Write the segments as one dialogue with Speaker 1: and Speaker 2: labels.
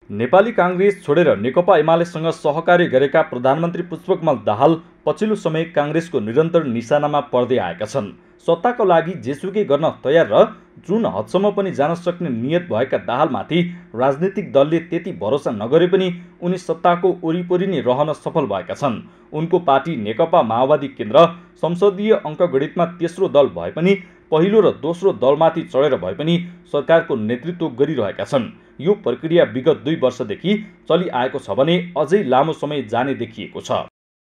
Speaker 1: नेपाली कांग्रेस छोडेर नेकपा एमालेसँग सहकार्य गरेका प्रधानमन्त्री पुष्पकमल दाहाल पछिल्लो समय कांग्रेसको निरन्तर निशानामा पर्दै आएका छन्। सत्ताको लागि जेसुकै गर्न तयार र जुन हदसम्म पनि जान सक्ने नियत भएका दाहालमाथि राजनीतिक दलले त्यति भरोसा नगरे पनि उनी सत्ताको वरिपरि नै रहन सफल भएका छन्। उनको पार्टी नेकपा माओवादी केन्द्र संसदीय अङ्कगणितमा तेस्रो दल भए पनि पहिलो र दोस्रो दलमाथि चढेर भए पनि सरकारको नेतृत्व गरिरहेका छन्। यो प्रक्रिया विगत 2 वर्षदेखि चलिआएको छ भने अझै लामो समय जाने देखिएको छ।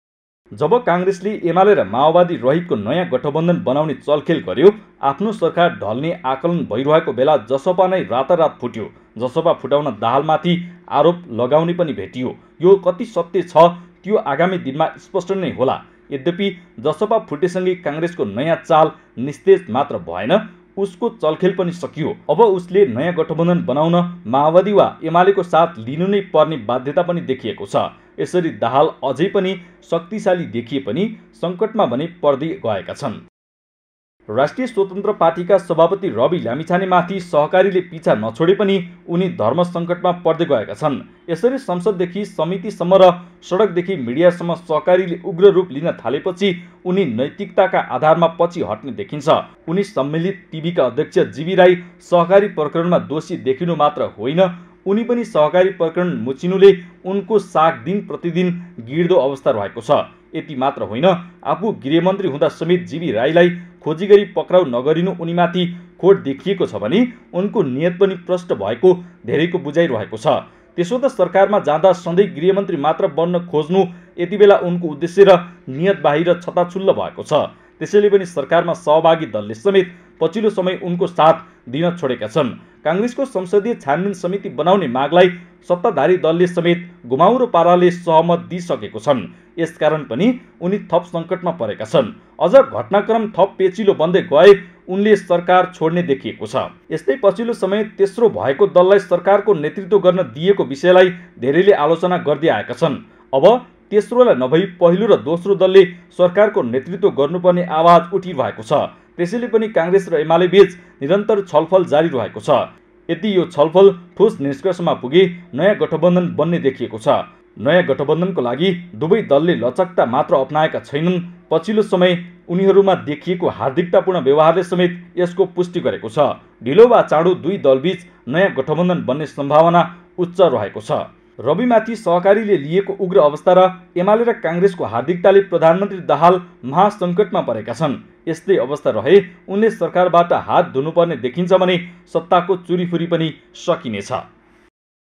Speaker 1: जब कांग्रेसले एमाले र माओवादी रहितको नयाँ गठबन्धन बनाउने चलखेल गर्यो, आफ्नो सरकार ढल्ने आकलन भइरहेको बेला जसपा नै रातारात फुट्यो। जसपा फुटाउन दाहालमाथि आरोप लगाउने पनि भेटियो। यो कति सत्य छ त्यो आगामी दिनमा स्पष्ट नै होला। यद्यपि जसपा फुटेसँगै कांग्रेसको नयाँ चाल निस्तेज मात्र भएन, उसको चलखेल पनि सकियो। अब उसले नयाँ गठबन्धन बनाउन माओवादी वा एमालेको साथ लिनु नै पर्ने बाध्यता पनि देखिएको छ। यसरी दाहाल अझै पनि शक्तिशाली देखिए पनि सङ्कटमा भने पर्दै गएका छन्। राष्ट्रिय स्वतन्त्र पार्टीका सभापति रवि लामिछानेमाथि सहकारीले पिछा नछोडे पनि उनी धर्म सङ्कटमा पर्दै गएका छन्। यसरी संसददेखि समितिसम्म र सडकदेखि मिडियासम्म सहकारीले उग्र रूप लिन थालेपछि उनी नैतिकताका आधारमा पछि हट्ने देखिन्छ। उनी सम्मिलित टिभीका अध्यक्ष जीवी राई सहकारी प्रकरणमा दोषी देखिनु मात्र होइन, उनी पनि सहकारी प्रकरण मुचिनुले उनको साग दिन प्रतिदिन गिर्दो अवस्था रहेको छ। यति मात्र होइन, आफू गृहमन्त्री हुँदा समेत जीवी राईलाई खोजी गरी पक्राउ नगरिनु उनीमाथि खोट देखिएको छ भने उनको नियत पनि प्रष्ट भएको धेरैको बुझाइरहेको छ। त्यसो त सरकारमा जाँदा सधैँ गृहमन्त्री मात्र बन्न खोज्नु यति बेला उनको उद्देश्य र नियत बाहिर छताछुल्ल भएको छ। त्यसैले पनि सरकारमा सहभागी दलले समेत पछिल्लो समय उनको साथ दिन छोडेका छन्। कांग्रेसको संसदीय छानबिन समिति बनाउने मागलाई सत्ताधारी दलले समेत घुमाउरो पाराले सहमत दिइसकेको छन्। यसकारण पनि उनी थप सङ्कटमा परेका छन्। अझ घटनाक्रम थप पेचिलो बन्दै गए उनले सरकार छोड्ने देखिएको छ। यस्तै पछिल्लो समय तेस्रो भएको दललाई सरकारको नेतृत्व गर्न दिएको विषयलाई धेरैले आलोचना गर्दै आएका छन्। अब तेस्रोलाई नभई पहिलो र दोस्रो दलले सरकारको नेतृत्व गर्नुपर्ने आवाज उठिरहेको छ। त्यसैले पनि कांग्रेस र एमाले बीच निरन्तर छलफल जारी रहेको छ। यदि यो छलफल ठोस निष्कर्षमा पुगे नयाँ गठबन्धन बन्ने देखिएको छ। नयाँ गठबन्धनको लागि दुवै दलले लचकता मात्र अपनाएका छैनन्, पछिल्लो समय उनीहरूमा देखिएको हार्दिकतापूर्ण व्यवहारले समेत यसको पुष्टि गरेको छ। ढिलो वा चाँडो दुई दलबीच नयाँ गठबन्धन बन्ने सम्भावना उच्च रहेको छ। रविमाथि सहकारीले लिएको उग्र अवस्था र एमाले र कांग्रेसको हार्दिकताले प्रधानमन्त्री दाहाल महासङ्कटमा परेका छन्। यस्तै अवस्था रहे उनले सरकारबाट हात धुनुपर्ने देखिन्छ भने सत्ताको चुरीफुरी पनि सकिनेछ।